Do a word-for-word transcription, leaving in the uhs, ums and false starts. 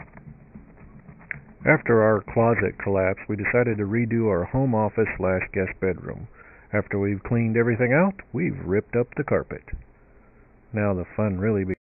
After our closet collapse, we decided to redo our home office slash guest bedroom. After we've cleaned everything out, we've ripped up the carpet. Now the fun really begins.